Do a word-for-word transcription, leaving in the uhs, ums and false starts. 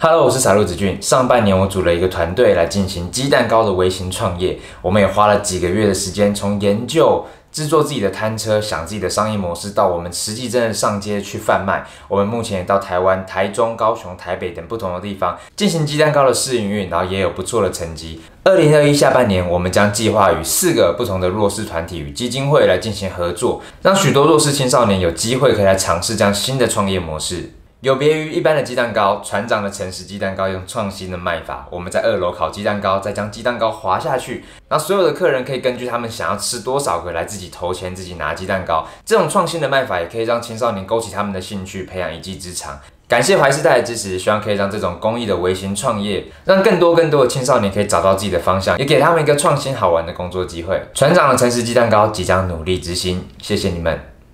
Hello， 我是撒路子俊。上半年我组了一个团队来进行鸡蛋糕的微型创业，我们也花了几个月的时间，从研究、制作自己的摊车、想自己的商业模式，到我们实际真的上街去贩卖。我们目前也到台湾、台中、高雄、台北等不同的地方进行鸡蛋糕的试营运，然后也有不错的成绩。二零二一下半年，我们将计划与四个不同的弱势团体与基金会来进行合作，让许多弱势青少年有机会可以来尝试这样新的创业模式。有别于一般的鸡蛋糕，船长的诚实鸡蛋糕用创新的卖法，我们在二楼烤鸡蛋糕，再将鸡蛋糕滑下去，然后所有的客人可以根据他们想要吃多少个来自己投钱，自己拿鸡蛋糕。这种创新的卖法也可以让青少年勾起他们的兴趣，培养一技之长。感谢怀世代的支持，希望可以让这种公益的微型创业，让更多更多的青少年可以找到自己的方向，也给他们一个创新好玩的工作机会。船长的诚实鸡蛋糕即将努力执行，谢谢你们。